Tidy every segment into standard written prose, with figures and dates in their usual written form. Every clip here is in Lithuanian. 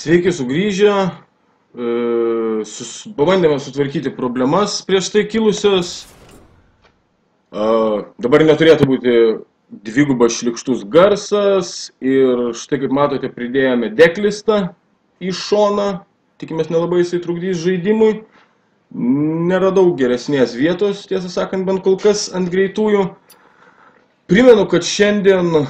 Sveiki sugrįžę, pabandėme sutvarkyti problemas prieš tai kilusios. Dabar neturėtų būti dvigubas šlikštus garsas ir štai kaip matote pridėjome deklistą į šoną, tikimės nelabai jisai trukdys žaidimui. Neradau geresnės vietos, tiesą sakant, bent kol kas ant greitųjų. Primenu, kad šiandien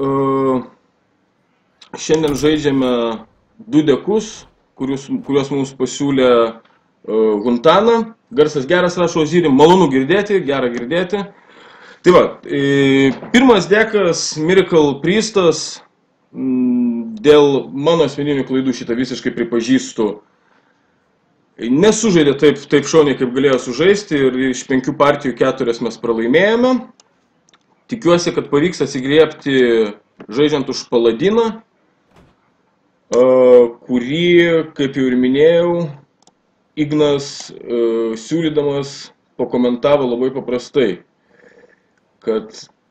žaidžiame du dekus, kuriuos mums pasiūlė Huntana. Garsas geras, rašo Ozirį, malonu girdėti, gera girdėti. Tai va, pirmas dekas, Miracle Priestas, dėl mano asmeninių klaidų šitą visiškai pripažįstu, nesužaidė taip šauniai, kaip galėjo sužaisti ir iš 5 partijų 4 mes pralaimėjome. Tikiuosi, kad pavyks atsigriebti žaidžiant už Paladiną, kurį, kaip jau ir minėjau, Ignas siūlydamas pakomentavo labai paprastai, kad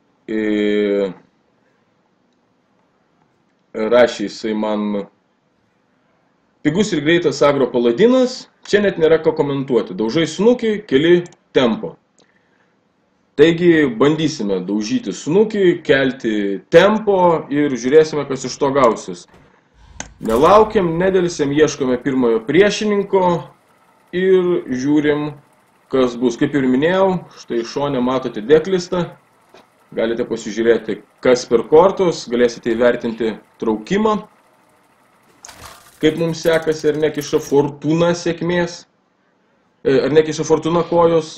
rašė jisai man: pigus ir greitas agro Paladinas, čia net nėra ką komentuoti, daužai snukį, keli tempo. Taigi bandysime daužyti snukį, kelti tempo ir žiūrėsime, kas iš to gausis. Nelaukiam, nedėlsiam, ieškome pirmojo priešininko ir žiūrim, kas bus. Kaip ir minėjau, štai šone matote deklistą, galite pasižiūrėti, kas per kortos, galėsite įvertinti traukimą, kaip mums sekasi, ar nekiša fortuna sėkmės, ar nekiša fortuna kojos.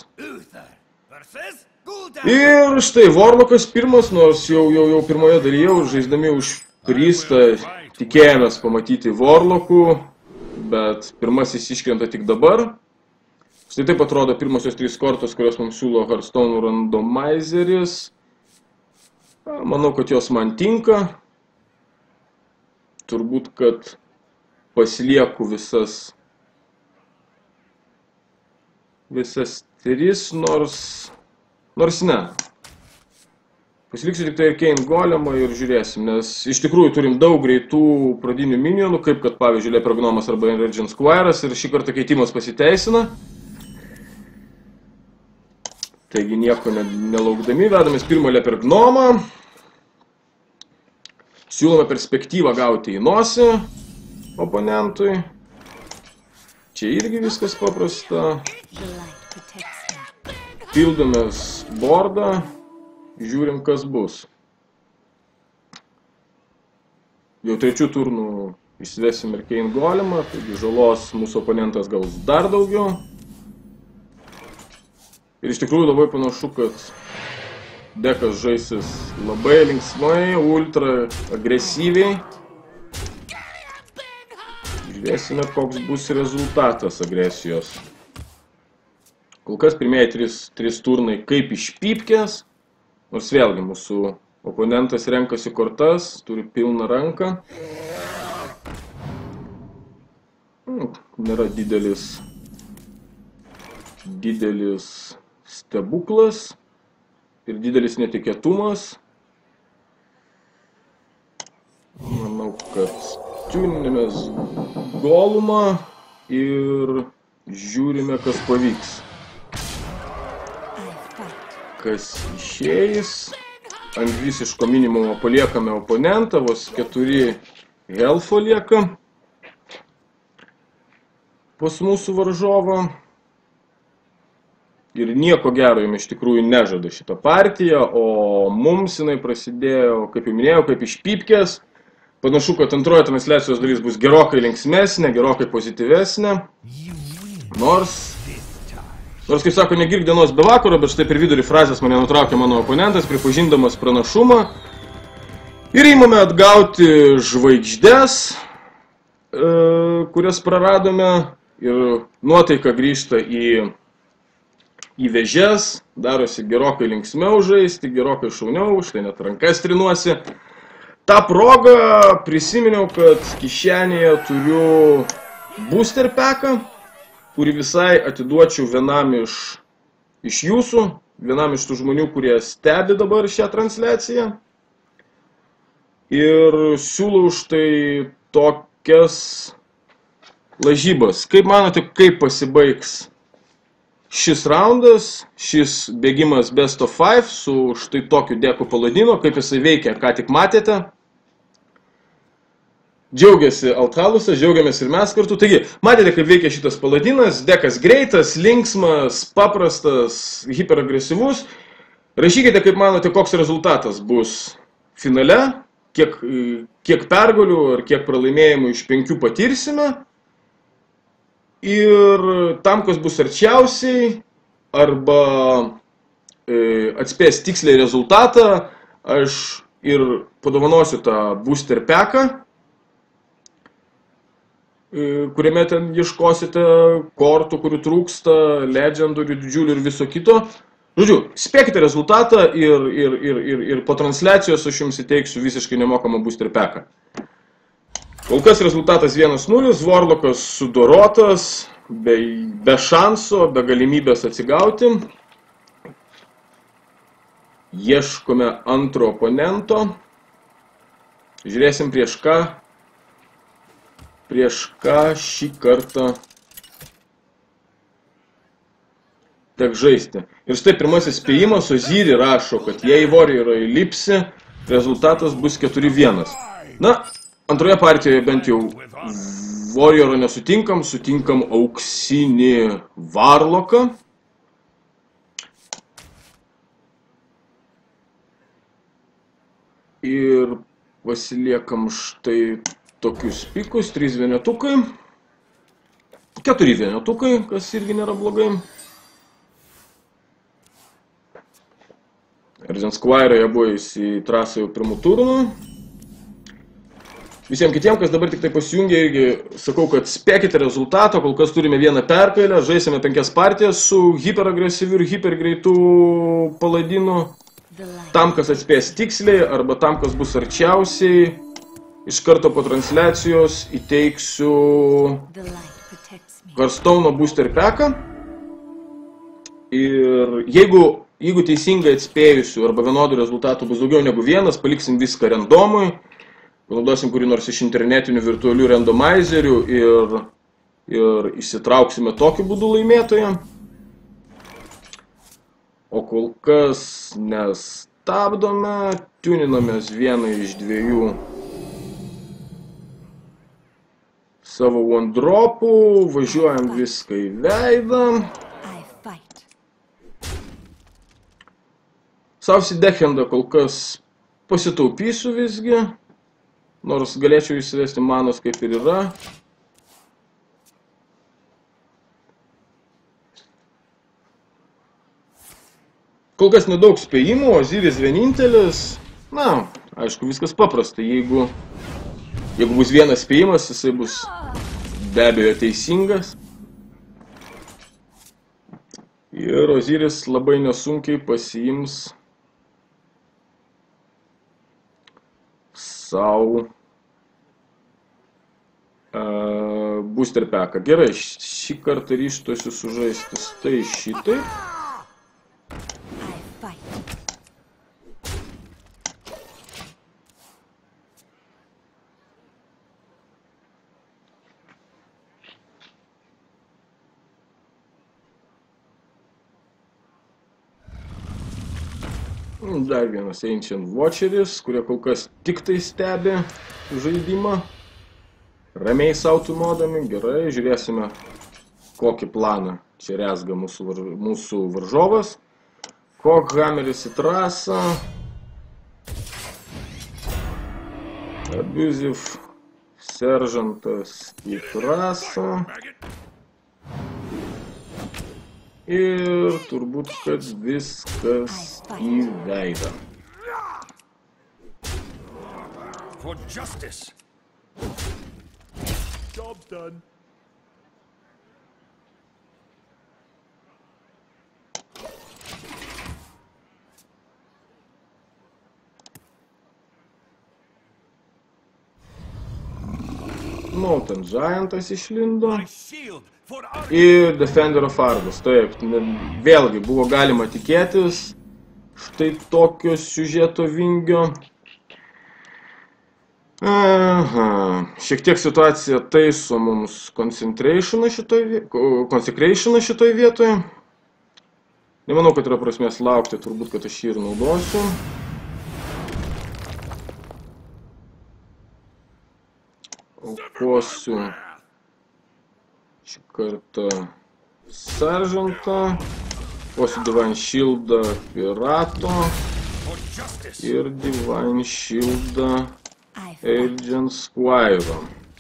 Ir štai Warlockas pirmas, nors jau pirmoje dalyje, žaisdami už Priestą, tikėjomės pamatyti Warlockų, bet pirmasis iškrenta tik dabar. Štai taip atrodo pirmosios 3 kortos, kurios mums siūlo Hearthstone randomizeris. Manau, kad jos man tinka. Turbūt, kad pasilieku visas 3, nors ne. Pasiliksiu tik tai Arcane Golemą ir žiūrėsim, nes iš tikrųjų turim daug greitų pradinių minionų, kaip kad pavyzdžiui Lepergnomas arba Enraged Squire'as, ir šį kartą keitimas pasiteisina. Taigi nieko nelaukdami, vedamės pirmą Lepergnomą. Siūlome perspektyvą gauti į nosį oponentui. Čia irgi viskas paprasta. Pildomės bordą, žiūrim, kas bus. Jau 3 turnų išsivesim Arcane Golemą, taigi žalos mūsų oponentas gaus dar daugiau. Ir iš tikrųjų labai panašu, kad dekas žaisis labai linksmai, ultra agresyviai. Žiūrėsime, koks bus rezultatas agresijos. Kol kas pirmieji 3 turnai kaip iš pypkės, nors vėlgi mūsų oponentas renkasi kortas, turi pilną ranką. Nėra didelis stebuklas ir didelis netikėtumas. Manau, kad tiuninėmės Golumą ir žiūrime, kas pavyks. Kas išeis. Ant visiško minimumo paliekame oponentą, vos 4 Elfo lieka pas mūsų varžovą. Ir nieko gero jam iš tikrųjų nežada šitą partiją, o mums jinai prasidėjo, kaip jau minėjau, kaip iš pypkės. Panašu, kad antroji transliacijos dalis bus gerokai linksmesnė, gerokai pozityvesnė. Nors, kaip sako, negirk dienos be vakaro, bet štai per vidurį frazės mane nutraukė mano oponentas, pripažindamas pranašumą. Ir įmame atgauti žvaigždes, kurias praradome, ir nuotaika grįžta į vėžes, darosi gerokai linksmiau žaisti, gerokai šauniau, štai net rankas trinuosi. Ta proga prisiminiau, kad kišenėje turiu booster packą, kurį visai atiduočiau vienam iš jūsų, vienam iš tų žmonių, kurie stebi dabar šią transliaciją. Ir siūlau štai tokias lažybas. Kaip manote, kaip pasibaigs šis raundas, šis bėgimas Best of 5 su štai tokiu deku Paladino, kaip jisai veikia, ką tik matėte. Džiaugiasi Altalusas, džiaugiamės ir mes kartu. Taigi, matėte, kaip veikia šitas Paladinas, dekas greitas, linksmas, paprastas, hiperagresyvus. Rašykite, kaip manote, koks rezultatas bus finale, kiek pergalių ar kiek pralaimėjimų iš 5 patirsime. Ir tam, kas bus arčiausiai arba atspės tiksliai rezultatą, aš ir padovanosiu tą booster packą, kuriame ten ieškosite kortų, kurių trūksta, legendorių, didžiulių ir viso kito. Žodžiu, spėkite rezultatą ir po transliacijos aš jums įteiksiu visiškai nemokamą booster packą. Kol kas rezultatas 1-0, Warlockas sudorotas, be šanso, be galimybės atsigauti. Ieškome antro oponento. Žiūrėsim prieš ką šį kartą tek žaisti. Ir štai pirmasis spėjimas, Oziri rašo, kad jei Warriorą įlipsi, rezultatas bus 4-1. Na, antroje partijoje bent jau Warriorą nesutinkam, sutinkam auksinį Warlocką. Ir pasiliekam štai tokius pikus, 3 vienetukai, 4 vienetukai, kas irgi nėra blogai. Erzens Squire jie buvo į trasą jau pirmų turnų. Visiems kitiems, kas dabar tik tai pasijungia, irgi sakau, kad spėkite rezultato, kol kas turime vieną pergalę, žaisime 5 partijas su hiperagresyviu ir hipergreitu Paladinu. Tam, kas atspės tiksliai, arba tam, kas bus arčiausiai, iš karto po transliacijos įteiksiu Hearthstone booster packą. Ir jeigu teisingai atspėjusių arba vienodų rezultatų bus daugiau negu vienas, paliksim viską randomui, panaudosim kurį nors iš internetinių virtualių randomizerių ir išsitrauksime tokiu būdu laimėtoją. O kol kas nestabdome, tuninamės vieną iš 2 savo one dropų, važiuojam viską į veidą. Sausi Dechendą kol kas pasitaupysiu visgi, nors galėčiau įsivesti manos kaip ir yra. Kol kas nedaug spėjimų, Oziris vienintelis. Na, aišku, viskas paprasta. Jeigu bus vienas spėjimas, jisai bus be abejo teisingas. Ir Oziris labai nesunkiai pasiims savo booster packą. Gerai, šį kartą ryžtuosiu sužaisti štai šitaip. Dar vienas Ancient Watcheris, kurie kol kas tik tai stebi žaidimą. Ramiai sau tūnodami, gerai, žiūrėsime, kokį planą čia rezga mūsų varžovas. Kokhammeris į trasą. Abusive Sergeantas į trasą. Ir turbūt, kad viskas į veidą. For justice. Job's done. Mountain Giantas išlindo. Ir Defender of Argus. Taip, vėlgi buvo galima tikėtis štai tokio siužeto vingio. Aha, šiek tiek situacija taiso mums Consecrationą šitoj vietoje. Nemanau, kad yra prasmės laukti, turbūt, kad aš jį ir naudosiu. Aukosiu šį kartą Seržantą, aukosiu Divine Shieldą Pirato ir Divine Shieldą Agent Squire'o.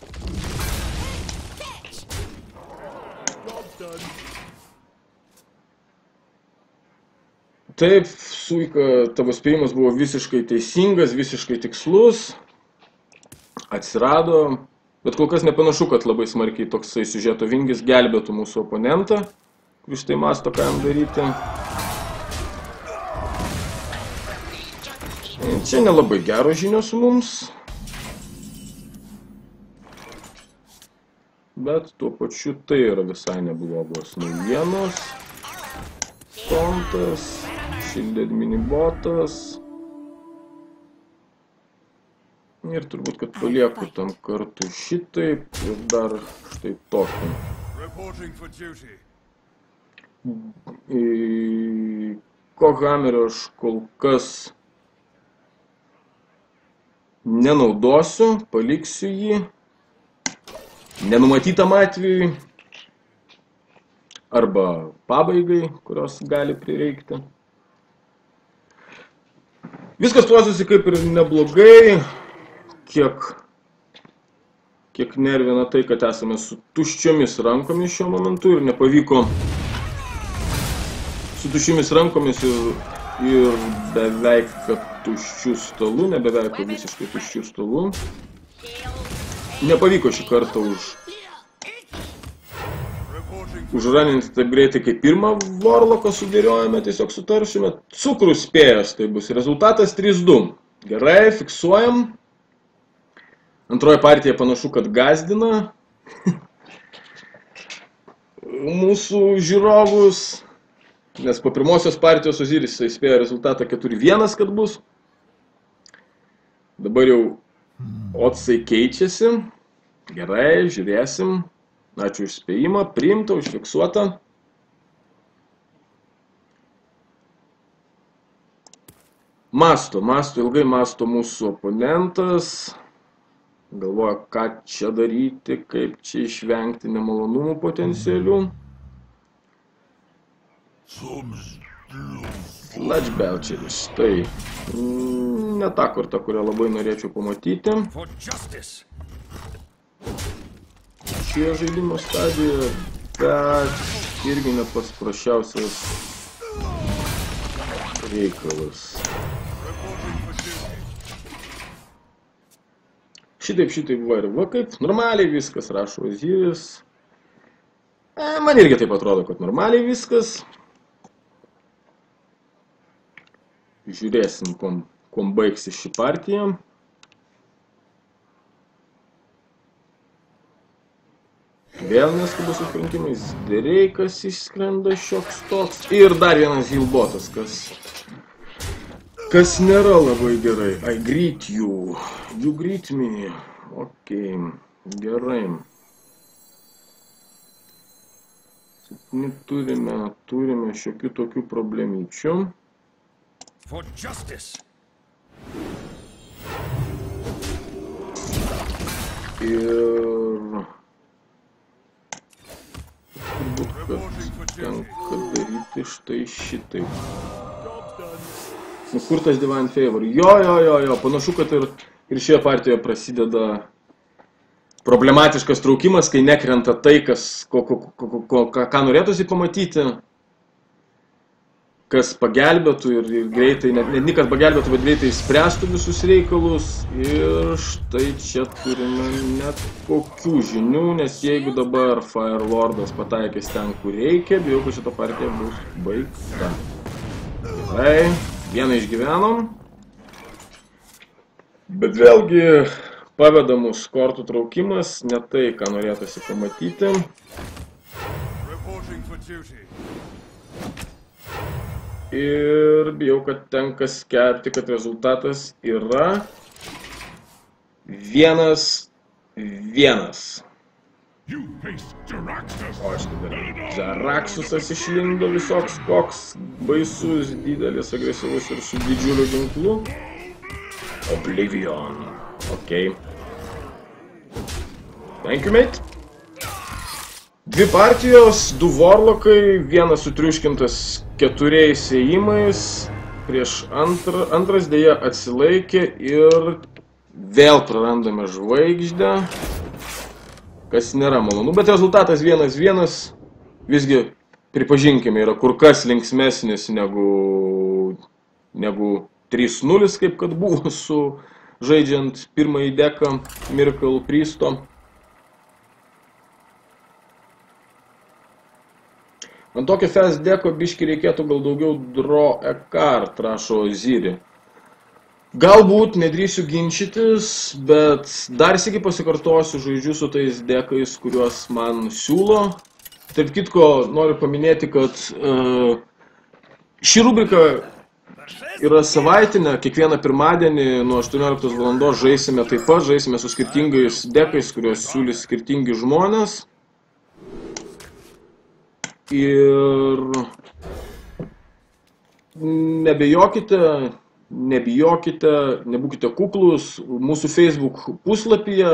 Taip, Suika, tavo spėjimas buvo visiškai teisingas, visiškai tikslus. Atsirado, bet kol kas nepanašu, kad labai smarkiai toksai siužeto vingis gelbėtų mūsų oponentą, kuris tai masto, ką jam daryti. Čia nelabai geros žinios mums. Bet tuo pačiu tai yra visai neblogos naujienos. Kontas, Shielded Minibotas. Ir turbūt, kad palieku tam kartu šitaip ir dar štai tokį. Kohammerio aš kol kas nenaudosiu, paliksiu jį. Nenumatytam atvejui arba pabaigai, kurios gali prireikti. Viskas klostosi kaip ir neblogai, kiek nervina tai, kad esame su tuščiomis rankomis šiuo momentu ir nepavyko su tuščiomis rankomis ir beveik tuščių stalų, ne beveik visiškai tuščių stalų. Nepavyko šį kartą užraninti taip greitai, kaip pirmą Warlocką sudėliojame, tiesiog sutaršime. Cukrus spėjęs tai bus. Rezultatas 3-2. Gerai, fiksuojam. Antroji partija panašu, kad gazdina mūsų žiūrovus, nes po pirmosios partijos Osiris įspėjo rezultatą 4-1, kad bus. Dabar jau odsai keičiasi. Gerai, žiūrėsim. Ačiū už spėjimą, priimta, užfiksuota. Masto, ilgai masto mūsų oponentas. Galvoja, ką čia daryti, kaip čia išvengti nemalonumų potencialių. Sludge Belcheris, tai ne ta korta, kurią labai norėčiau pamatyti. Šioje žaidimo stadijoje, bet irgi ne pats prasčiausias reikalas. Šitaip va ir va kaip. Normaliai viskas, rašo Osiris. Man irgi taip atrodo, kad normaliai viskas. Žiūrėsim, kuom baigsi šį partiją. Vėl neskubus susirinkimais. Dreikas išskrenda šioks toks. Ir dar vienas Healbotas, kas nėra labai gerai. I greet you. You greet me. Ok, gerai. Turime šiokių tokių problemyčių. Ir turbūt, kad tenka daryti štai šitaip. Nukurtas Divine Favor. Jo, panašu, kad ir šioje partijoje prasideda problematiškas traukimas, kai nekrenta tai, ką norėtųsi pamatyti, kas pagelbėtų ir greitai, ne kad pagelbėtų, bet greitai išspręstų visus reikalus. Ir štai čia turime net kokių žinių, nes jeigu dabar Firelordas pataikys ten, kur reikia, bijau, kad šita partija bus baigta. Gerai, vieną išgyvenom. Bet vėlgi paveda mus kortų traukimas, ne tai, ką norėtųsi pamatyti. Ir bijau, kad tenka skelbti, kad rezultatas yra 1-1. You face Jaraxxus. O štai dar Jaraxxusas išlindo visoks koks baisus, didelis, agresyvus ir su didžiuliu ginklu. Oblivion. Ok. Thank you, mate. 2 partijos, 2 warlockai, vienas sutriuškintas 4 ėjimais, prieš antras dėja atsilaikė ir vėl prarandame žvaigždę, kas nėra malonu, bet rezultatas 1-1, visgi, pripažinkime, yra kur kas linksmesnis negu 3-0, kaip kad buvo su žaidžiant pirmąjį deką Miracle Priesto. Ant tokio fast deko biški reikėtų gal daugiau draw a card, rašo Oziri. Galbūt nedrįsiu ginčytis, bet dar sykį pasikartosiu, žaidžiu su tais dekais, kuriuos man siūlo. Tarp kitko, noriu paminėti, kad ši rubrika yra savaitinė, kiekvieną pirmadienį nuo 18 valandos žaisime taip pat, žaisime su skirtingais dekais, kuriuos siūlys skirtingi žmonės. Ir nebijokite, nebūkite kuklus, mūsų Facebook puslapyje,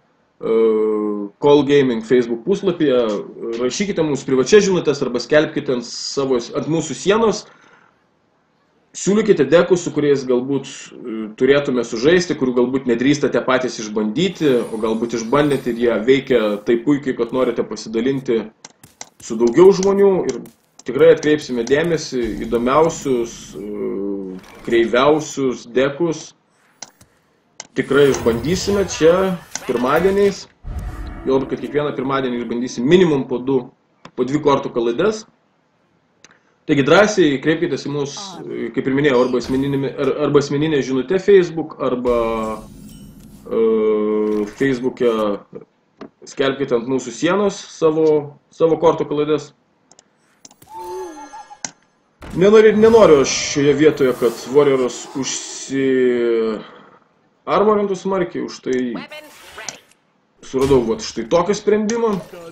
Call Gaming Facebook puslapyje, rašykite mums privačias žinutės arba skelbkite ant mūsų sienos, siūlykite dekus, su kuriais galbūt turėtume sužaisti, kurių galbūt nedrįstate patys išbandyti, o galbūt išbandėte ir jie veikia taip puikiai, kad norite pasidalinti su daugiau žmonių ir tikrai atkreipsime dėmesį įdomiausius, kreiviausius dekus. Tikrai išbandysime čia pirmadieniais. Jau kad kiekvieną pirmadienį išbandysim minimum po 2 kortų kalaides. Taigi drąsiai kreipkitės į mus, kaip ir minėjau, arba asmeninė žinutė Facebook, arba Facebook'e skelbkite ant mūsų sienos savo kortų kalaides. Nenoriu aš šioje vietoje, kad Warrior'as armorintų smarkiai, už tai suradau štai tokį sprendimą.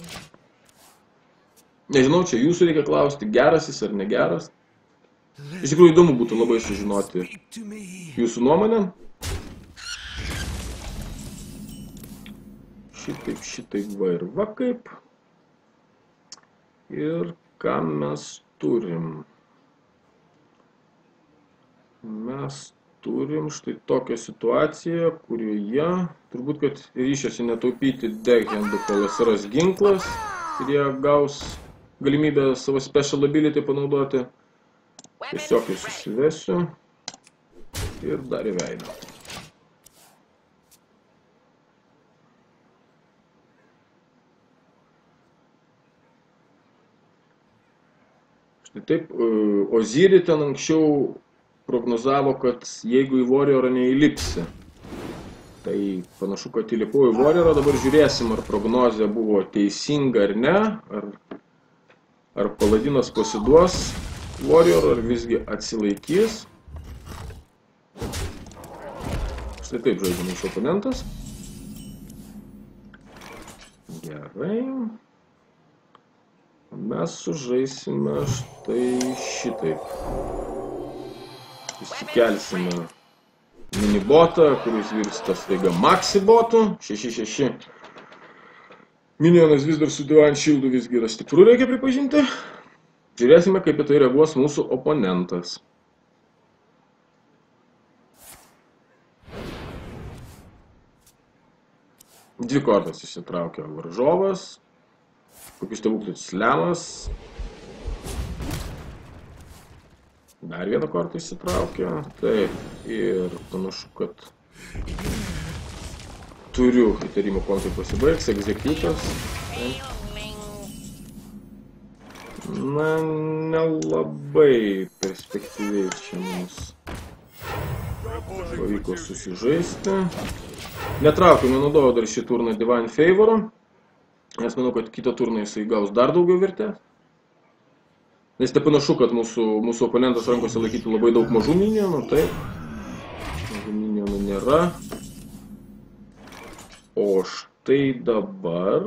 Nežinau, čia jūsų reikia klausti, geras jis ar negeras. Iš tikrųjų įdomu būtų labai sužinoti jūsų nuomonę. Šitaip va ir va kaip. Ir ką mes turim? Mes turim štai tokią situaciją, kurioje turbūt, kad ryšiuosi netaupyti deckhandų, kol atsiras ginklas ir jie gaus galimybę savo special ability panaudoti. Tiesiog jį susivesiu ir dar į veidą. Taip, Oziri ten anksčiau prognozavo, kad jeigu į Warrior'ą neįlipsi, tai panašu, kad įlipau į Warrior'ą, dabar žiūrėsim, ar prognozija buvo teisinga ar ne, ar Paladinas pasiduos Warrior, ar visgi atsilaikys. Štai taip žaidžia mūsų oponentas. Gerai. Mes sužaisime štai šitaip. Įsikelsime minibotą, kuris virsta staiga maxibotu. 6-6. Minionas vis dar su Divine Shield'u visgi yra stipru, reikia pripažinti. Žiūrėsime, kaip į tai reaguos mūsų oponentas. Dvi kortas išsitraukia varžovas. Kokius stebuklus slemas. Dar vieną kortą išsitraukia. Taip, ir panašu, kad turiu įtarimų, kuo tai pasibaigs. Executas. Na, nelabai perspektyviai čia mums pavyko susižaisti. Netraukiu, nenaudojau dar šį turną Divine Favor'o. Nes manau, kad kitą turną jisai gaus dar daugiau vertės. Nes tai panašu, kad mūsų oponentas rankose laikytų labai daug mažų minionų, taip. Mažų minionų nėra. O štai dabar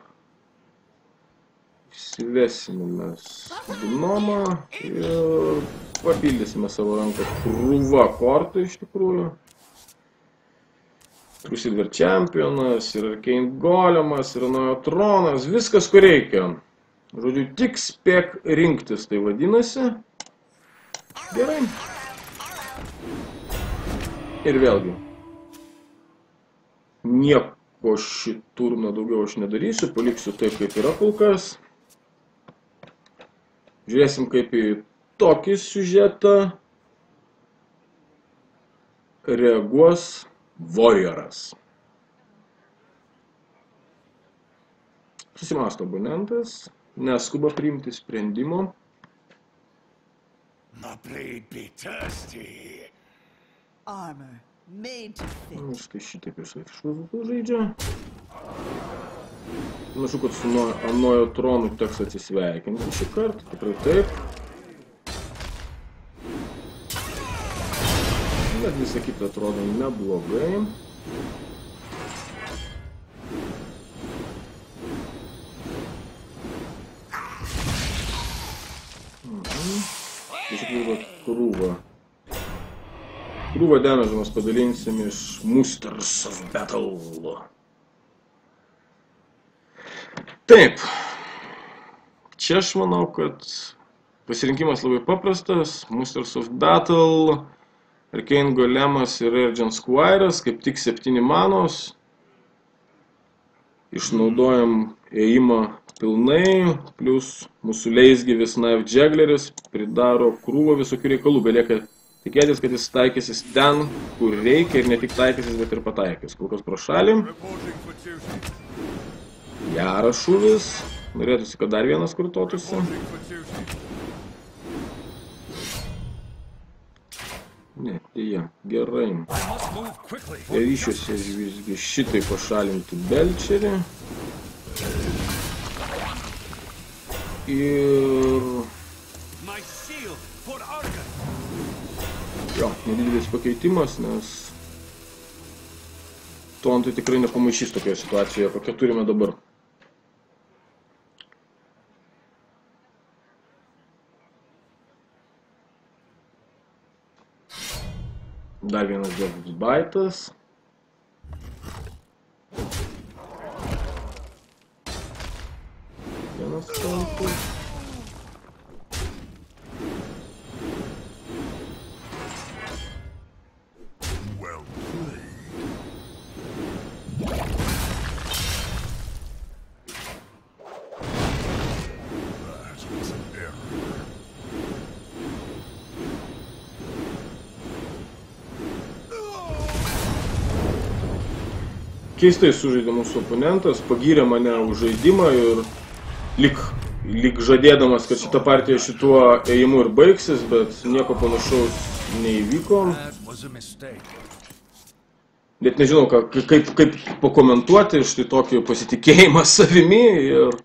įsivesime mes gnomą ir papildysime savo ranką krūva kortų iš tikrųjų. Crusader Championas, ir Arcane Golemas, ir Neotronas, viskas ko reikia. Žodžiu, tik spėk rinktis, tai vadinasi. Gerai. Ir vėlgi. Nieko šį turną daugiau aš nedarysiu, paliksiu taip, kaip yra kol kas. Žiūrėsim, kaip į tokį siužetą reaguos Warrioras. Susimasto abonentas, neskuba priimti sprendimo. My blade be thirsty. Armor made to fit. Štai šitaip jisai žaidžia. Panašu, kad su anojo tronu teks atsisveikinti šį kartą, tikrai taip. Bet visa kita atrodo neblogai. Iš tikrųjų krūvą. Krūvą damage'ą mes padalinsim iš Musters of Battle. Taip. Čia aš manau, kad pasirinkimas labai paprastas. Musters of Battle, Arcane Golemas ir Regent Squire'as, kaip tik 7 manos. Išnaudojam ėjimą pilnai, plus mūsų leisgyvis Knife Juggleris pridaro krūvą visokių reikalų. Belieka tikėtis, kad jis taikysis ten, kur reikia, ir ne tik taikysis, bet ir pataikys. Kol kas pro šalį. Geras šūvis. Norėtųsi, kad dar vienas kartotųsi. Ne, dėja, gerai. Ryšiuose visgi šitai pašalinti Belcherį. Ir... Jo, nedidelis pakeitimas, nes Tontai tikrai nepamaišys tokioje situacijoje, kokią turime dabar. Dar vienas Devil's Baitas. Vienas Tontas. Keistai sužaidė mūsų oponentas, pagyrė mane už žaidimą ir lyg žadėdamas, kad šita partija šituo ėjimu ir baigsis, bet nieko panašaus neįvyko. Net nežinau, kaip pakomentuoti štai tokį pasitikėjimą savimi ir...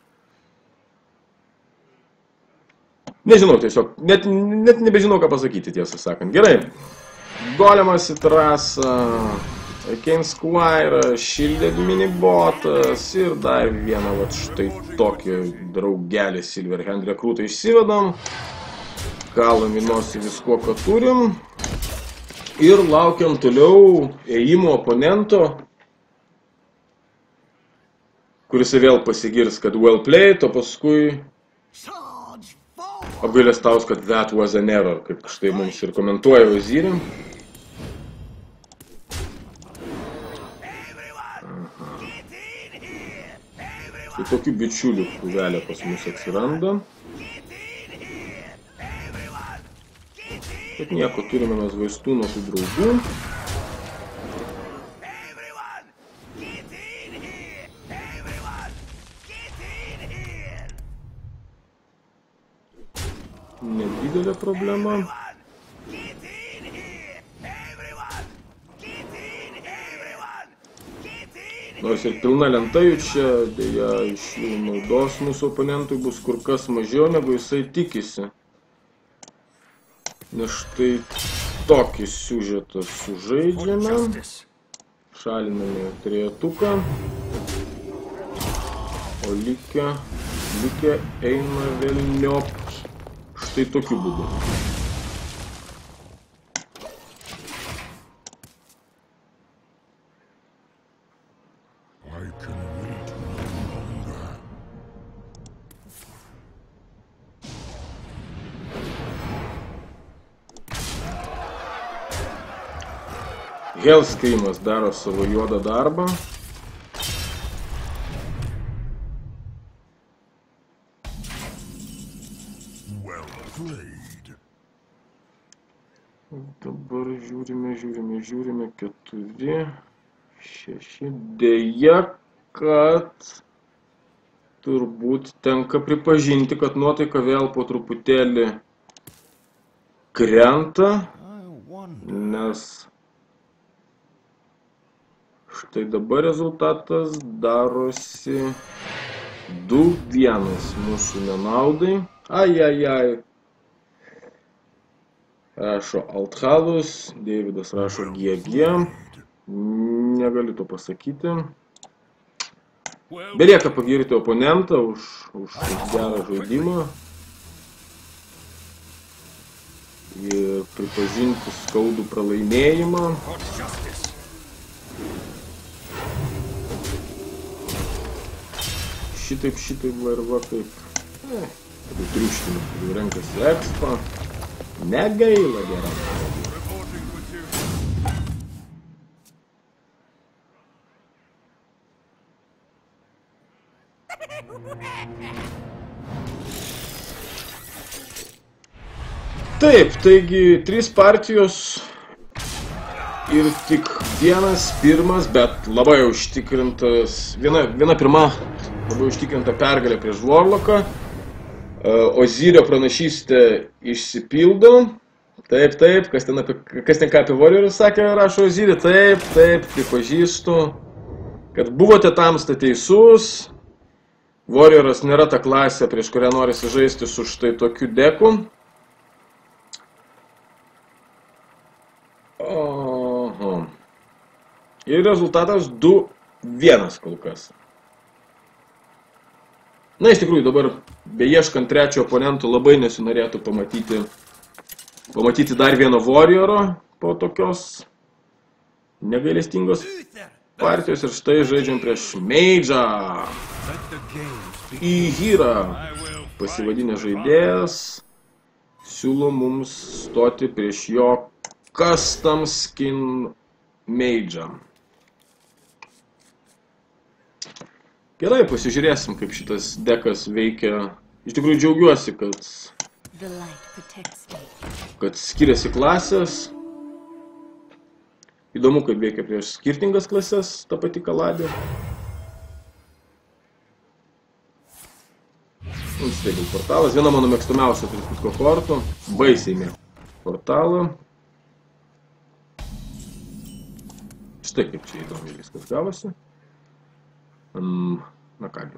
Nežinau tiesiog, net nebežinau, ką pasakyti, tiesą sakant. Gerai, Golemas į trasą... Arcane Squire, Shielded Minibotas ir dar vieną vat štai tokį draugelį Silverhand rekrutą išsivedam. Kalam į nosį visko, ką turim. Ir laukiam toliau ėjimo oponento, kuris vėl pasigirs, kad well played, o paskui apgailestaus, kad that was an error, kaip štai mums ir komentuoja Ozirį. Tai tokių bičiulių krūvelė pas mus atsiranda. Bet nieko, turime mes vaistų nuo tų draugų. Nedidelė problema. Nors ir pilna lenta jų čia, dėja iš jų naudos mūsų oponentui bus kur kas mažiau, negu jisai tikisi. Nes štai tokį siužetą sužaidžiame. šaliname trejetuką. O likę eina velniop štai tokiu būdu. Hellscreamas daro savo juodą darbą. Dabar žiūrime, 4, 6. Deja, kad turbūt tenka pripažinti, kad nuotaika vėl po truputėlį krenta, nes štai dabar rezultatas darosi 2-1 mūsų nenaudai. Ai. Rašo Althalus, Davidas rašo GG. Negaliu to pasakyti. Belieka pagirti oponentą už gerą žaidimą. Ir pripažinti skaudų pralaimėjimą. Šitaip va kaip. Triuškinis, kurių renkasi Expo. Negaila gerai. Taip, taigi 3 partijos ir tik vienas pirmas, bet labai užtikrintas, viena pirma labai užtikrinta pergalė prieš Warlocką. Ozirio pranašystė išsipildo. Taip, kas ten ką apie Warriorus sakė, rašo Ozirį. Taip, pripažįstu, kad buvote tamsta teisus. Warrioras nėra ta klasė, prieš kurią norisi žaisti su štai tokiu deku. Ir rezultatas 2-1 kol kas. Na, iš tikrųjų, dabar beieškant trečio oponento labai nesinorėtų pamatyti dar vieno Warrioro po tokios negailestingos partijos. Ir štai žaidžiam prieš Mage'ą. Ihira, pasivadinęs žaidėjas, siūlo mums stoti prieš jo custom skin Mage'ą. Gerai, pasižiūrėsim, kaip šitas dekas veikia. Iš tikrųjų džiaugiuosi, kad skiriasi klasės. Įdomu, kaip veikia prieš skirtingas klases ta pati kaladė. Unstable portalas. Viena mano mėgstamiausia Triputko kortų. Baisiai mėgstu portalą. Štai kaip čia įdomiai viskas gavosi. Na kągi.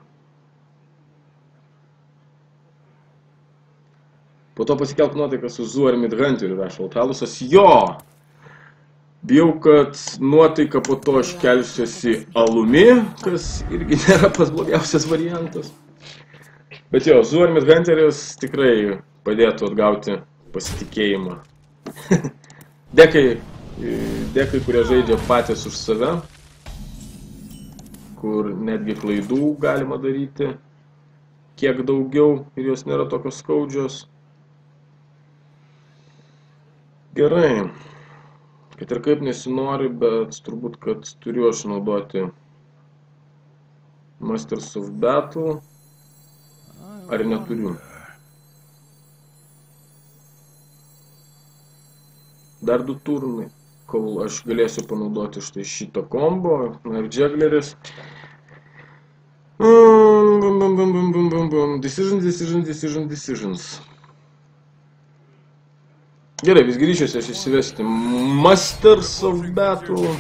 Po to pasikelk nuotaiką su Zu ar Midhunteriu, rašo Althalusas. Jo! Bijau, kad nuotaika po to aš kelsiuosi alumi, kas irgi nėra pas blogiausias variantas. Bet jo, Zu ar Midhunteris tikrai padėtų atgauti pasitikėjimą. Dekai, kurie žaidžia patys už save, kur netgi klaidų galima daryti kiek daugiau ir jos nėra tokios skaudžios. Gerai, kad ir kaip nesinori, bet turbūt, kad turiu aš naudoti Masters of Battle, ar neturiu. Dar 2 turnai, kol aš galėsiu panaudoti štai šitą kombo, na ir Juggleris. Decisions. Gerai, vis grįšiuosi aš įsivesti Masters of Battle.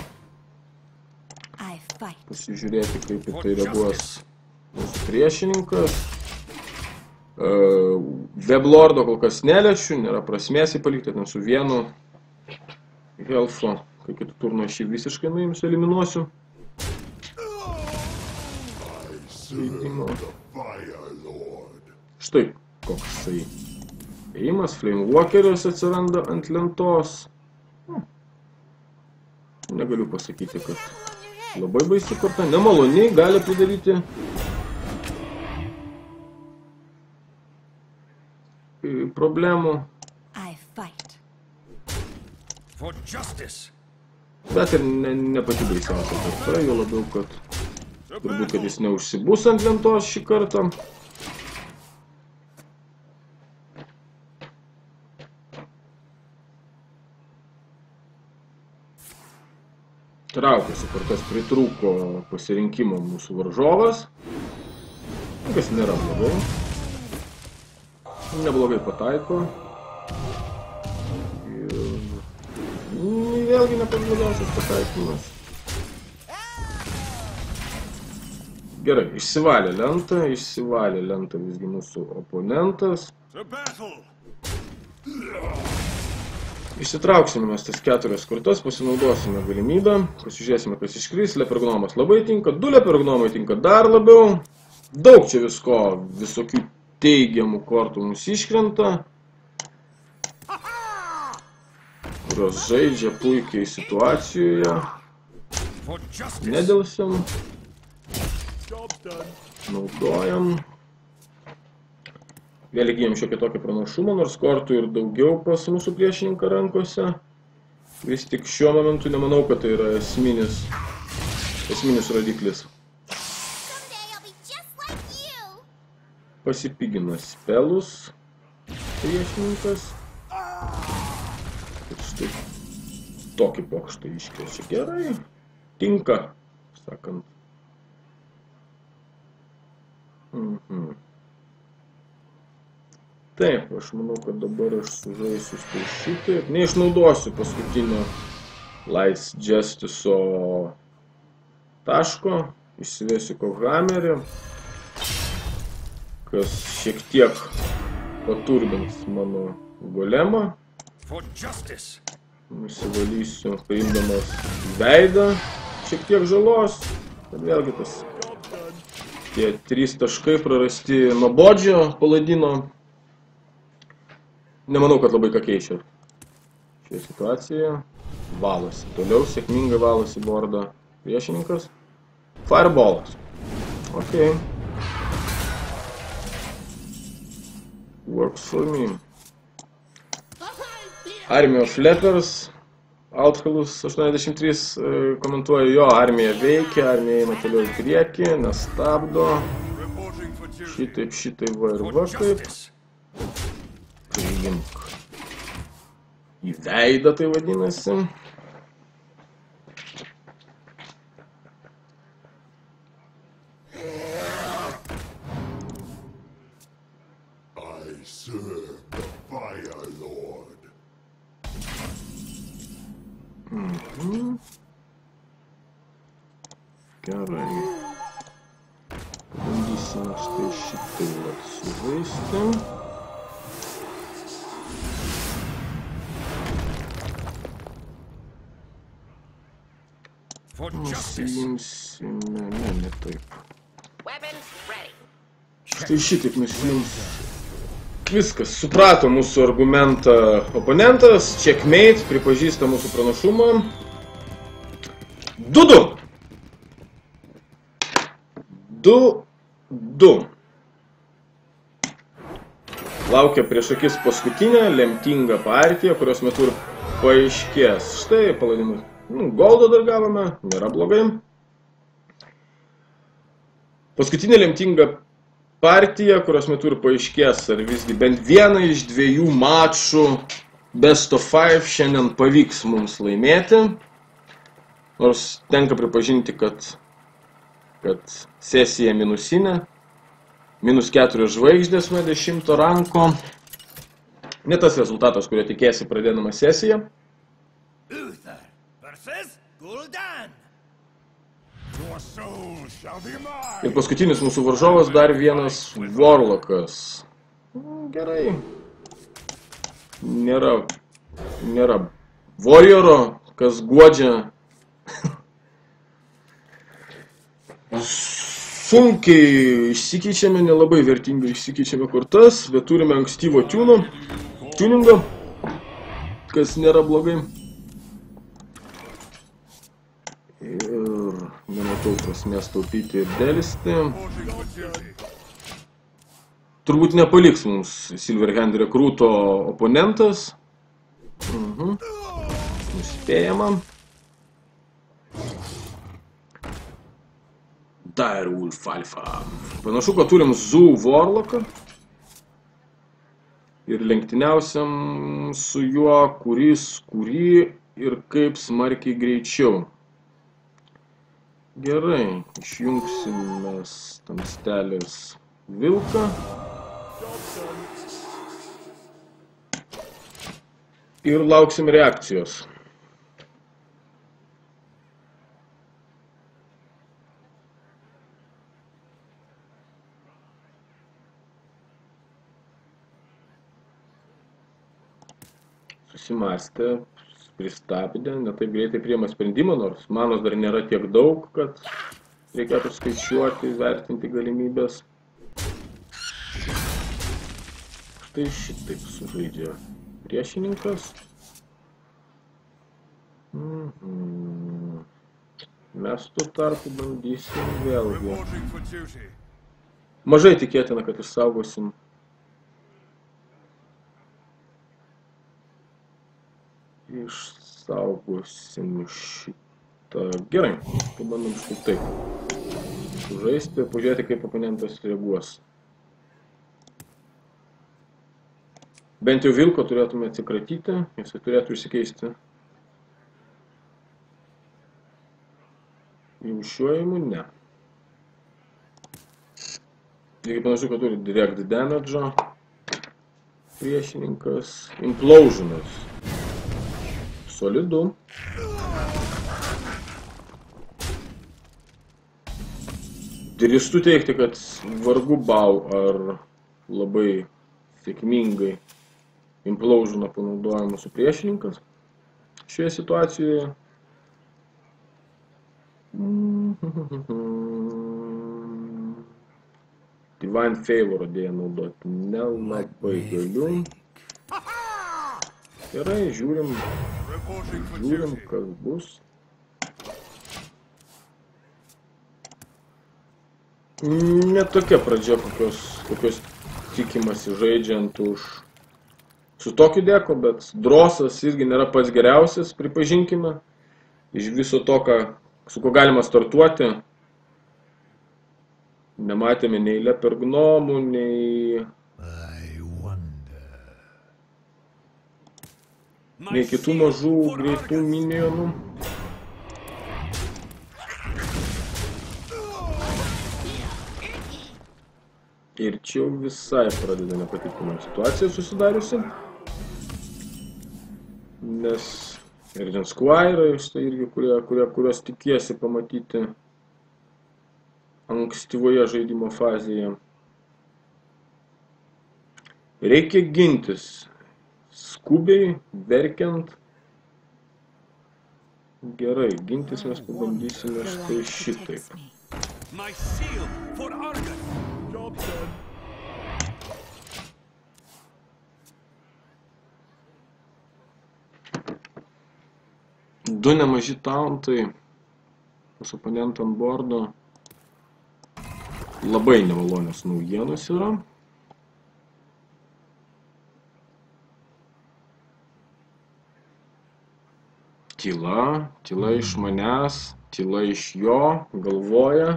Pasižiūrėti, kaip į tai reaguos mūsų priešininkas. Weblordo kol kas neliečiu, nėra prasmės įpalikti, ten su vienu Helfo kai kitų turnų aš jį visiškai nuimsiu, eliminuosiu. Žaidimo. Štai koksai ėjimas, Flame Walkeris atsiranda ant lentos. Negaliu pasakyti, kad labai baisi korta, nemaloniai gali pridaryti problemų. Bet ir ne pati baisiausia karta, jo labiau, kad turbūt, kad jis neužsibus ant lentos šį kartą. Traukėsi, kur kas pritrūko pasirinkimo mūsų varžovas, kas nėra blogai. Neblogai pataiko. Ir vėlgi nepaglogiausias pataikymas. Gerai, išsivalė lentą visgi mūsų oponentas. Išsitrauksime mes tas 4 kortas, pasinaudosime galimybę, pasižiūrėsime, kas iškris. Lepergnomas labai tinka, 2 lepergnomai tinka dar labiau. Daug čia visko, visokių teigiamų kortų mums iškrenta, kurios žaidžia puikiai situacijoje. Nedelsiam. Naudojam. Vėl įgyjam šiokį tokį pranašumą, nors kortų ir daugiau pas mūsų priešininką rankose. Vis tik šiuo momentu nemanau, kad tai yra esminis rodiklis. Pasipigina spelus priešininkas. Ir štai tokį pokštą iškėčia gerai. Tinka, sakant. Taip, aš manau, kad dabar aš sužaisiu šitaip. Neišnaudosiu paskutinio Lights Justice'o taško. Išsivesiu Kohhammerį, kas šiek tiek paturbins mano golemą. Nusivalysiu, paimdamas veidą šiek tiek žalos. Ir vėlgi tas tie 3 taškai prarasti nuo bodžio paladino. Nemanau, kad labai ką keičia šioje situacijoje. Valosi. Toliau sėkmingai valosi bordą priešininkas. Fireballas. Ok. Works for me. Army of Lepers. Outhalus 83 komentuoja, jo, armija veikia, armija eina toliau į priekį, nestabdo. Šitaip va ir va kaip. Priimk į veidą, tai vadinasi. Gerai. Pabandysime štai šitai sužaisti. Nusiimsime, ne taip. Štai šitaip nusiimsime. Viskas, suprato mūsų argumentą oponentas, checkmate, pripažįsta mūsų pranašumą. 2-2. 2-2. Laukia prieš akis paskutinę lemtingą partiją, kurios metu ir paaiškės. Štai, paladinų. Goldo dar gavome, nėra blogai. Paskutinė lemtinga partija, kurios metu ir paaiškės, ar visgi bent vieną iš 2 mačų Best of 5 šiandien pavyks mums laimėti. Nors tenka pripažinti, kad sesija minusinė. -4 žvaigždės nuo 10 ranko. Ne tas rezultatas, kurio tikėsi pradėdama sesiją. Ir paskutinis mūsų varžovas dar vienas Warlockas. Gerai. Nėra Warrioro, kas guodžia sunkiai išsikeičiame, nelabai vertingai išsikeičiame kortas, bet turime ankstyvo tuningą, kas nėra blogai. Ir nematau prasmės taupyti ir dėlisti. Turbūt nepaliks mums Silverhand rekruto oponentas. Nuspėjama. Direwolf Alpha. Panašu, kad turim Zoo Warlocką. Ir lenktyniausiam su juo, kurį ir kaip smarkiai greičiau. Gerai, išjungsim mes tamstelės vilką. Ir lauksim reakcijos. Susimąstė, pristabdė, ne taip greitai priima sprendimą, nors manos dar nėra tiek daug, kad reikėtų skaičiuoti, vertinti galimybės. Štai šitaip sužaidžia priešininkas. Mes tuo tarpu bandysim vėlgi. Mažai tikėtina, kad išsaugosim. Išsaugosim šitą. Gerai, pabandom štai taip. Sužaisti ir pažiūrėti, kaip oponentas reaguos. Bent jau vilko turėtume atsikratyti, jisai turėtų išsikeisti. Jau šiuojimu, ne. Taigi panašu, kad turi direct damage priešininkas. Implosionas. Solidu. Drįstu teigti, kad vargu bau ar labai sėkmingai implosioną panaudoja mūsų priešininkas šioje situacijoje. Divine Favor dėja naudoti nelabai galiu. Gerai, žiūrim, kas bus. Ne tokia pradžia, kokios tikimasi žaidžiant už su tokiu deku, bet drosas irgi nėra pats geriausias, pripažinkime. Iš viso to, su ko galima startuoti, nematėme nei lepergnomų, nei kitų mažų greitų minionų. Ir čia jau visai pradeda nepatikimą situaciją susidariusi. Nes Urgent Squire, štai irgi, kurios tikiesi pamatyti ankstyvoje žaidimo fazėje. Reikia gintis. Skubiai, verkiant. Gerai, gintis mes pabandysime štai šitaip. Du nemaži tauntai mūsų oponentų ant bordo. Labai nemalonios naujienos yra. Tyla iš manęs, tyla iš jo, galvoja.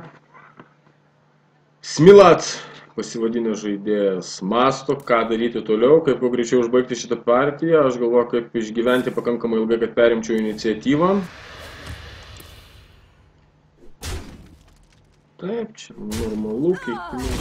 Smilat, pasivadinęs žaidėjas, masto, ką daryti toliau, kaip kuo greičiau užbaigti šitą partiją. Aš galvoju, kaip išgyventi pakankamai ilgai, kad perimčiau iniciatyvą. Taip, čia normalu, keitimo